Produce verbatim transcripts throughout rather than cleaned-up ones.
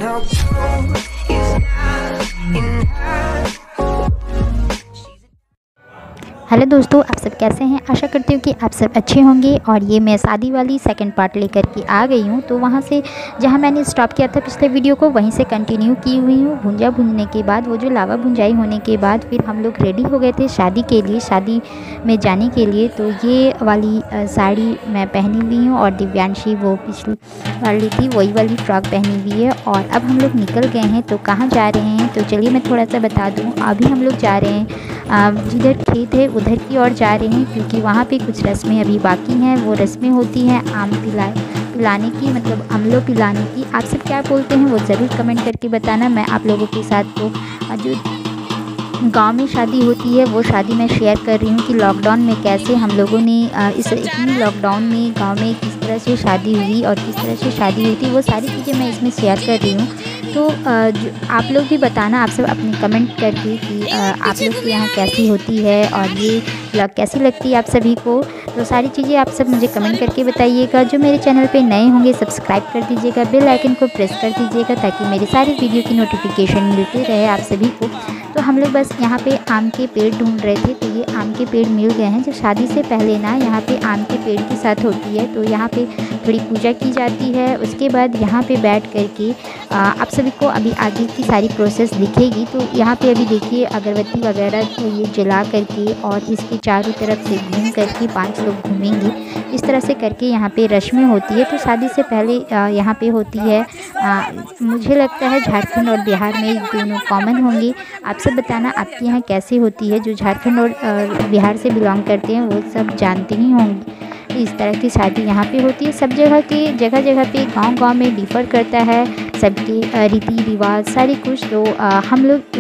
Now gold is not enough. Hello दोस्तों, आप सब कैसे हैं। आशा करती हूँ कि आप सब अच्छे होंगे। और ये मैं शादी वाली सेकंड पार्ट लेकर के आ गई हूँ। तो वहाँ से जहाँ मैंने स्टॉप किया था पिछले वीडियो को, वहीं से कंटिन्यू की हुई हूँ। भुंजा भुनने के बाद, वो जो लावा भुंजाई होने के बाद, फिर हम लोग रेडी हो गए थे शादी के लिए, शादी में जाने के लिए। तो ये वाली साड़ी मैं पहनी हुई हूँ और दिव्यांशी वो पिछली वाली थी, वही वाली फ्रॉक पहनी हुई है। और अब हम लोग निकल गए हैं। तो कहाँ जा रहे हैं, तो चलिए मैं थोड़ा सा बता दूँ। अभी हम लोग जा रहे हैं जिधर खेत है उधर की ओर जा रहे हैं, क्योंकि वहाँ पे कुछ रस्में अभी बाकी हैं। वो रस्में होती हैं आम पिला पिलाने की, मतलब अमलो पिलाने की। आप सब क्या बोलते हैं वो ज़रूर कमेंट करके बताना। मैं आप लोगों के साथ तो जो गांव में शादी होती है वो शादी मैं शेयर कर रही हूँ कि लॉकडाउन में कैसे हम लोगों ने इस इतनी लॉकडाउन में गांव में किस तरह से शादी हुई और किस तरह से शादी हुई थी, वो सारी चीज़ें मैं इसमें शेयर कर रही हूँ। तो जो आप लोग भी बताना, आप सब अपने कमेंट करके कि आप लोग के यहाँ कैसी होती है और ये ब्लॉग कैसी लगती है आप सभी को। तो सारी चीज़ें आप सब मुझे कमेंट करके बताइएगा। जो मेरे चैनल पे नए होंगे सब्सक्राइब कर दीजिएगा, बेल आइकन को प्रेस कर दीजिएगा, ताकि मेरी सारी वीडियो की नोटिफिकेशन मिलते रहे आप सभी को। तो हम लोग बस यहाँ पे आम के पेड़ ढूंढ रहे थे, तो ये आम के पेड़ मिल गए हैं। जो शादी से पहले ना यहाँ पे आम के पेड़ के साथ होती है, तो यहाँ पे थोड़ी पूजा की जाती है। उसके बाद यहाँ पे बैठ करके आप सभी को अभी आगे की सारी प्रोसेस दिखेगी। तो यहाँ पे अभी देखिए अगरबत्ती वगैरह ये जला करके और इसके चारों तरफ से घूम करके पांच लोग घूमेंगे। इस तरह से करके यहाँ पे रस्में होती है। तो शादी से पहले यहाँ पे होती है, आ, मुझे लगता है झारखंड और बिहार में दोनों कॉमन होंगे। आप सब बताना आपके यहाँ कैसी होती है। जो झारखंड और बिहार से बिलोंग करते हैं वो सब जानते ही होंगे इस तरह की शादी यहाँ पे होती है। सब जगह के जगह जगह पे गांव गांव में डिफ़र करता है सबके रीति रिवाज सारी कुछ। तो आ, हम लोग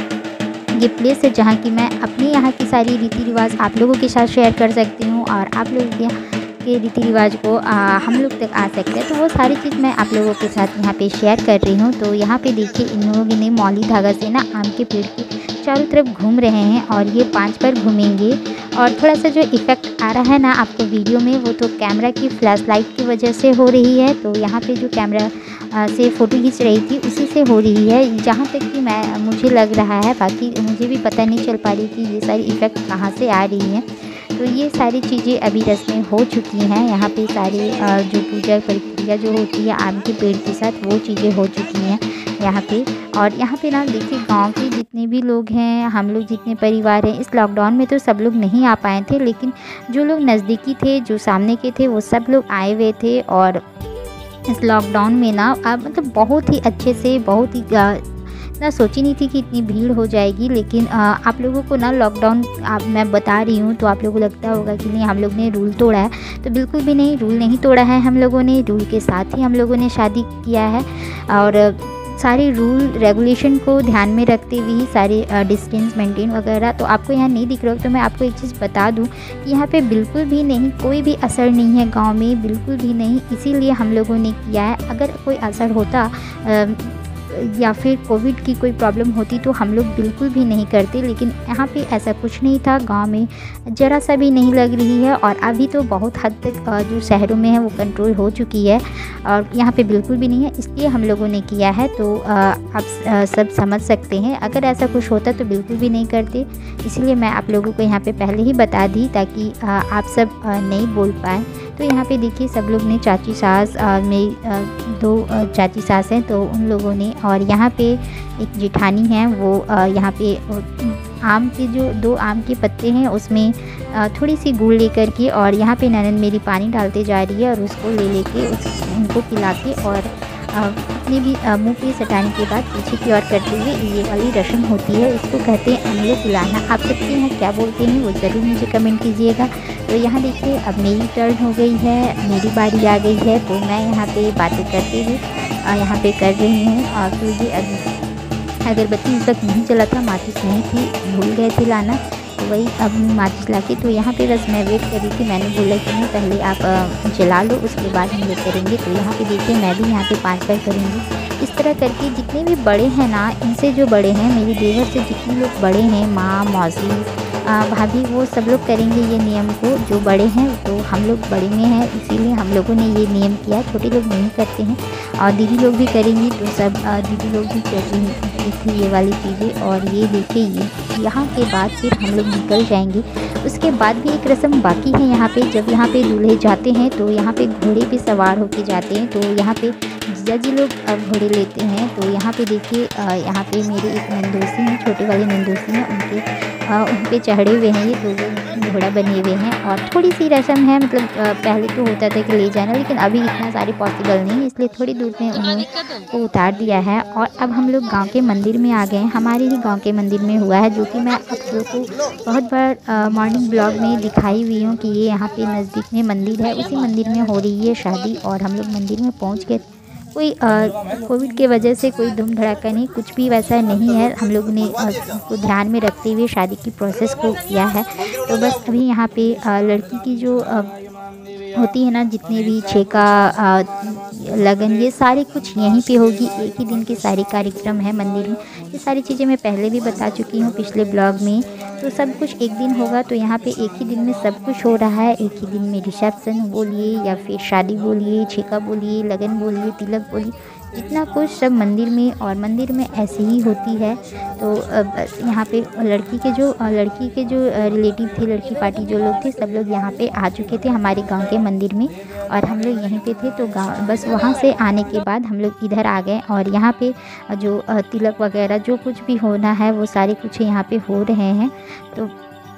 एक ये प्लेस है जहाँ की मैं अपने यहाँ की सारी रीति रिवाज आप लोगों के साथ शेयर कर सकती हूँ, और आप लोगों के के रीति रिवाज को आ, हम लोग तक आ सकते हैं। तो वो सारी चीज़ मैं आप लोगों के साथ यहाँ पे शेयर कर रही हूँ। तो यहाँ पे देखिए इन लोगों ने मौली धागा से ना आम के पेड़ के चारों तरफ घूम रहे हैं, और ये पांच पर घूमेंगे। और थोड़ा सा जो इफ़ेक्ट आ रहा है ना आपको वीडियो में, वो तो कैमरा की फ्लैश लाइट की वजह से हो रही है। तो यहाँ पे जो कैमरा से फ़ोटो खींच रही थी उसी से हो रही है, जहाँ तक कि मैं मुझे लग रहा है। बाकी मुझे भी पता नहीं चल पा रही कि ये सारी इफ़ेक्ट कहाँ से आ रही हैं। तो ये सारी चीज़ें अभी रस्में हो चुकी हैं। यहाँ पे सारी जो पूजा प्रक्रिया जो होती है आम के पेड़ के साथ, वो चीज़ें हो चुकी हैं यहाँ पे। और यहाँ पे ना देखिए गांव के जितने भी लोग हैं, हम लोग जितने परिवार हैं, इस लॉकडाउन में तो सब लोग नहीं आ पाए थे, लेकिन जो लोग नज़दीकी थे, जो सामने के थे, वो सब लोग आए हुए थे। और इस लॉकडाउन में ना अब मतलब बहुत ही अच्छे से, बहुत ही ना सोची नहीं थी कि इतनी भीड़ हो जाएगी। लेकिन आ, आप लोगों को ना लॉकडाउन आप मैं बता रही हूँ तो आप लोगों को लगता होगा कि नहीं हम लोग ने रूल तोड़ा है। तो बिल्कुल भी नहीं, रूल नहीं तोड़ा है हम लोगों ने। रूल के साथ ही हम लोगों ने शादी किया है, और सारे रूल रेगुलेशन को ध्यान में रखते हुए ही सारे डिस्टेंस मेंटेन वगैरह। तो आपको यहाँ नहीं दिख रहा हो तो मैं आपको एक चीज़ बता दूँ कि यहाँ पे बिल्कुल भी नहीं, कोई भी असर नहीं है गांव में, बिल्कुल भी नहीं। इसीलिए हम लोगों ने किया है। अगर कोई असर होता आ, या फिर कोविड की कोई प्रॉब्लम होती तो हम लोग बिल्कुल भी नहीं करते, लेकिन यहाँ पे ऐसा कुछ नहीं था। गांव में ज़रा सा भी नहीं लग रही है, और अभी तो बहुत हद तक जो शहरों में है वो कंट्रोल हो चुकी है, और यहाँ पे बिल्कुल भी नहीं है। इसलिए हम लोगों ने किया है। तो आप सब समझ सकते हैं, अगर ऐसा कुछ होता तो बिल्कुल भी नहीं करते। इसलिए मैं आप लोगों को यहाँ पर पहले ही बता दी ताकि आप सब नहीं बोल पाए। तो यहाँ पे देखिए सब लोग ने, चाची सास, मेरी दो चाची सास हैं तो उन लोगों ने, और यहाँ पे एक जेठानी हैं वो यहाँ पे आम के जो दो आम के पत्ते हैं उसमें थोड़ी सी गुड़ लेकर के, और यहाँ पे ननद मेरी पानी डालते जा रही है, और उसको ले लेके उस उनको पिला के और अपने भी मुँह पे सटाने के बाद पीछे की ओर करते हुए ये वाली रस्म होती है। इसको कहते हैं अमलो पिलाना। आप सबके यहाँ क्या बोलते हैं वो ज़रूर मुझे कमेंट कीजिएगा। तो यहाँ देखिए अब मेरी टर्न हो गई है, मेरी बारी आ गई है। तो मैं यहाँ पे बातें करते हुए यहाँ पे कर रही हूँ। और तो ये अगरबत्ती इस वक्त नहीं चला था, माचिस नहीं थी, भूल गए थे लाना, तो वही अब माचिस ला के। तो यहाँ पे बस मैं वेट कर रही थी। मैंने बोला कि नहीं पहले आप जला लो उसके बाद हम लोग करेंगे। तो यहाँ पे देखिए मैं भी यहाँ पे पाँच बार करूँगी। इस तरह करके जितने भी बड़े हैं ना, इनसे जो बड़े हैं, मेरी देवर से जितने लोग बड़े हैं, माँ, मौसी, भाभी, वो सब लोग करेंगे ये नियम को। जो बड़े हैं तो हम लोग बड़े में हैं, इसीलिए हम लोगों ने ये नियम किया, छोटे लोग नहीं करते हैं। और दीदी लोग भी करेंगी, तो सब दीदी लोग भी कर रही थी ये वाली चीज़ें। और ये देखिए, ये यहाँ के बाद फिर हम लोग निकल जाएंगे। उसके बाद भी एक रस्म बाकी है यहाँ पे। जब यहाँ पे दूल्हे जाते हैं तो यहाँ पे घोड़े पे सवार होके जाते हैं। तो यहाँ पे जीजा जी लोग घोड़े लेते हैं। तो यहाँ पे देखिए, यहाँ पे मेरे एक नंदोसी हैं, छोटे वाले नंदोसी हैं, उनके उन पे चढ़े हुए हैं ये तो वो घोड़ा बने हुए हैं। और थोड़ी सी रस्म है, मतलब पहले तो होता था कि ले जाना, लेकिन अभी इतना सारे पॉसिबल नहीं, इसलिए थोड़ी दूर में उन्होंने को उतार दिया है। और अब हम लोग गांव के मंदिर में आ गए हैं। हमारे ही गांव के मंदिर में हुआ है, जो कि मैं आप लोगों को बहुत बार मॉर्निंग ब्लॉग में दिखाई हुई हूँ कि ये यहाँ पे नज़दीक में मंदिर है, उसी मंदिर में हो रही है शादी। और हम लोग मंदिर में पहुँच गए। कोई कोविड के वजह से कोई धूम धड़ाका नहीं, कुछ भी वैसा नहीं है। हम लोग ने को ध्यान में रखते हुए शादी की प्रोसेस को किया है। तो बस अभी यहाँ पे आ, लड़की की जो आ, होती है ना, जितने भी छेका लगन, ये सारे कुछ यहीं पे होगी। एक ही दिन के सारे कार्यक्रम है मंदिर में। ये सारी चीज़ें मैं पहले भी बता चुकी हूँ पिछले ब्लॉग में। तो सब कुछ एक दिन होगा। तो यहाँ पे एक ही दिन में सब कुछ हो रहा है। एक ही दिन में रिसेप्शन बोलिए या फिर शादी बोलिए, छेका बोलिए, लगन बोलिए, तिलक बोलिए, जितना कुछ सब मंदिर में। और मंदिर में ऐसे ही होती है। तो यहाँ पे लड़की के जो लड़की के जो रिलेटिव थे, लड़की पार्टी जो लोग थे, सब लोग यहाँ पे आ चुके थे हमारे गांव के मंदिर में। और हम लोग यहीं पे थे। तो गांव बस वहाँ से आने के बाद हम लोग इधर आ गए। और यहाँ पे जो तिलक वगैरह जो कुछ भी होना है वो सारे कुछ यहाँ पे हो रहे हैं। तो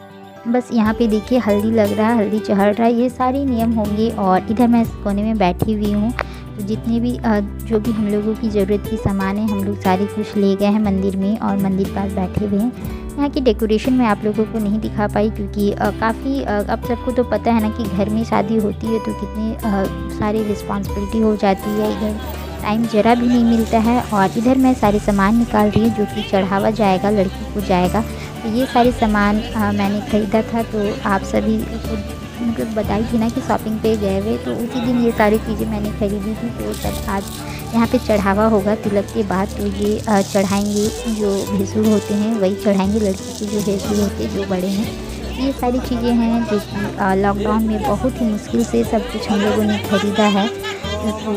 बस यहाँ पे देखिए, हल्दी लग रहा है, हल्दी चढ़ रहा है, ये सारे नियम होंगे। और इधर मैं कोने में बैठी हुई हूँ। तो जितने भी जो भी हम लोगों की ज़रूरत की सामान है, हम लोग सारे कुछ ले गए हैं मंदिर में और मंदिर पास बैठे हुए हैं। यहाँ की डेकोरेशन मैं आप लोगों को नहीं दिखा पाई, क्योंकि काफ़ी अब सबको तो पता है ना कि घर में शादी होती है तो कितनी सारी रिस्पॉन्सिबिलिटी हो जाती है। इधर टाइम ज़रा भी नहीं मिलता है। और इधर मैं सारे सामान निकाल रही हूँ जो कि चढ़ावा जाएगा, लड़की को जाएगा। तो ये सारे सामान आ, मैंने ख़रीदा था। तो आप सभी को मतलब बताई थी ना कि शॉपिंग पे गए हुए, तो उसी दिन ये सारी चीज़ें मैंने खरीदी थी। तो सब आज यहाँ पे चढ़ावा होगा तिलक के बाद। तो ये चढ़ाएंगे, जो भैंसुर होते हैं वही चढ़ाएंगे, लड़की के जो भैंसुर होते हैं जो बड़े हैं। ये सारी चीज़ें हैं जो कि लॉकडाउन में बहुत ही मुश्किल से सब कुछ हम लोगों ने ख़रीदा है। तो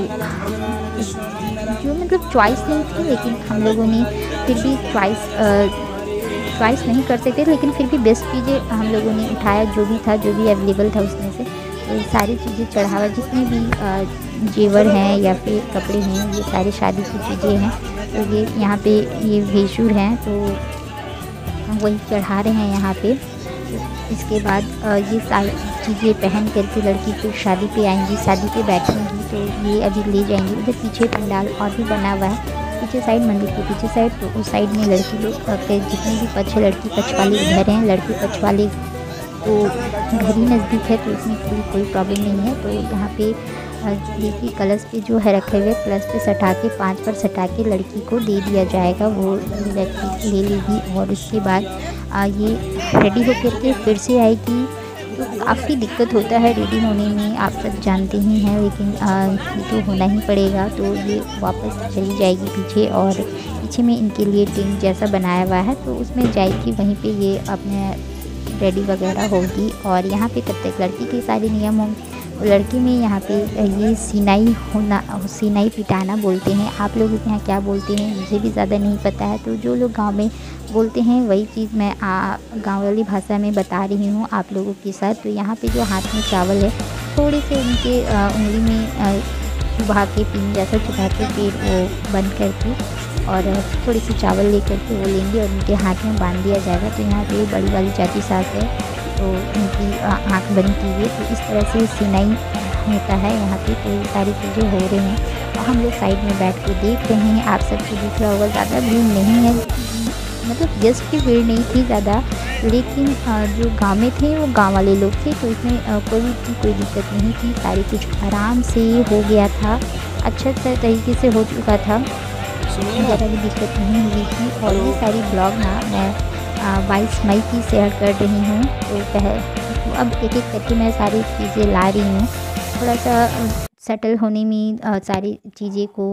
जो मतलब चॉइस नहीं थी, लेकिन हम लोगों ने फिर भी चॉइस चॉइस नहीं कर सकते, लेकिन फिर भी बेस्ट चीज़ें हम लोगों ने उठाया, जो भी था, जो भी अवेलेबल था उसमें से। तो ये सारी चीज़ें चढ़ावा, जितने भी जेवर हैं या फिर कपड़े हैं, ये सारी शादी की चीज़ें हैं। तो ये यहाँ पे ये भैंसुर हैं, तो वही चढ़ा रहे हैं यहाँ पे। इसके बाद ये सारी चीज़ें पहन करके लड़की फिर शादी पे आएंगी, शादी पे बैठेंगी। तो ये अभी ले जाएंगे। उधर पीछे पंडाल और भी बना हुआ है, पीछे साइड, मंदिर के पीछे साइड। तो उस साइड में लड़की लोग के जितने भी पक्ष, लड़की पक्ष वाले घर हैं, लड़की पक्ष वाले तो घर ही नज़दीक है, तो इसमें कोई प्रॉब्लम नहीं है। तो यहाँ पे देखिए, कलश पे जो है रखे हुए, कलश पे सटा के पाँच पर सटा के लड़की को दे दिया जाएगा, वो लड़की ले लेगी। और उसके बाद ये रेडी होकर के फिर से आएगी। तो काफ़ी दिक्कत होता है रेडी होने में, आप सब जानते ही हैं, लेकिन ये तो होना ही पड़ेगा। तो ये वापस चली जाएगी पीछे, और पीछे में इनके लिए टेंट जैसा बनाया हुआ है, तो उसमें जाएगी, वहीं पे ये अपने रेडी वगैरह होगी। और यहाँ पे तब तक लड़की के सारे नियम होंगे। लड़की में यहाँ पे ये सीनाई होना, सीनाई पिटाना बोलते हैं। आप लोग यहाँ क्या बोलते हैं मुझे भी ज़्यादा नहीं पता है। तो जो लोग गांव में बोलते हैं वही चीज़ मैं गांव वाली भाषा में बता रही हूँ आप लोगों के साथ। तो यहाँ पे जो हाथ में चावल है, थोड़े से उनके उंगली में चुभा के, पिन जैसा चुभा के फिर वो बंद करके और थोड़ी सी चावल लेकर के वो लेंगे और उनके हाथ में बांध दिया जाएगा। तो यहाँ पे बड़ी वाली चाची सास है, तो उनकी आँख बंद की हुई। तो इस तरह से सीनाई होता है यहाँ पे। तो ये सारी चीज़ें हो रही हैं और हम लोग साइड में बैठ के देख रहे हैं। आप सबको दिख रहा होगा, ज़्यादा भीड़ नहीं है, मतलब गेस्ट की भीड़ नहीं थी ज़्यादा, लेकिन जो गाँव में थे वो गाँव वाले लोग थे, तो इसमें कोई भी कोई दिक्कत नहीं थी। सारी कुछ आराम से हो गया था, अच्छा तरीके से हो चुका था, ज़्यादा भी दिक्कत नहीं हुई थी। और ये सारी ब्लॉग ना मैं बाईस मई की शेयर कर रही हूँ। तो पहले तो अब एक एक करके मैं सारी चीज़ें ला रही हूँ, थोड़ा सा सेटल होने में, सारी चीज़ें को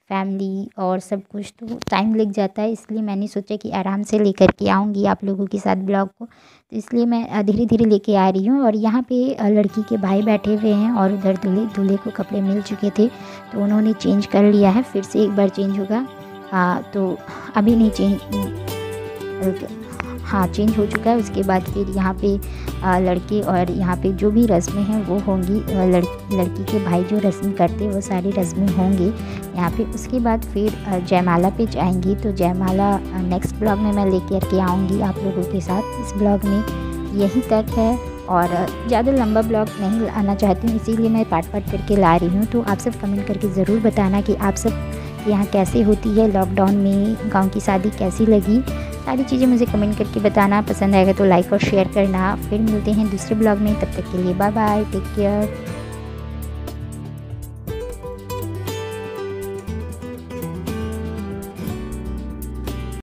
फैमिली और सब कुछ, तो टाइम लग जाता है। इसलिए मैंने सोचा कि आराम से लेकर के आऊँगी आप लोगों के साथ ब्लॉग को। तो इसलिए मैं धीरे धीरे लेके आ रही हूँ। और यहाँ पे लड़की के भाई बैठे हुए हैं और उधर दूल्हे दूल्हे को कपड़े मिल चुके थे, तो उन्होंने चेंज कर लिया है। फिर से एक बार चेंज होगा। हाँ, तो अभी नहीं चेंज, हाँ चेंज हो चुका है। उसके बाद फिर यहाँ पे आ, लड़के और यहाँ पे जो भी रस्में हैं वो होंगी, लड़, लड़की के भाई जो रस्म करते वो सारी रस्में होंगी यहाँ पे। उसके बाद फिर जयमाला पे जाएंगी। तो जयमाला नेक्स्ट ब्लॉग में मैं लेकर के आऊँगी आप लोगों के साथ। इस ब्लॉग में यही तक है और ज़्यादा लंबा ब्लॉग नहीं आना चाहती हूँ, इसीलिए मैं पार्ट पार्ट करके ला रही हूँ। तो आप सब कमेंट करके ज़रूर बताना कि आप सब यहाँ कैसे होती है लॉकडाउन में, गाँव की शादी कैसी लगी, सारी चीज़ें मुझे कमेंट करके बताना। पसंद आएगा तो लाइक और शेयर करना। फिर मिलते हैं दूसरे ब्लॉग में, तब तक के लिए बाय बाय, टेक केयर।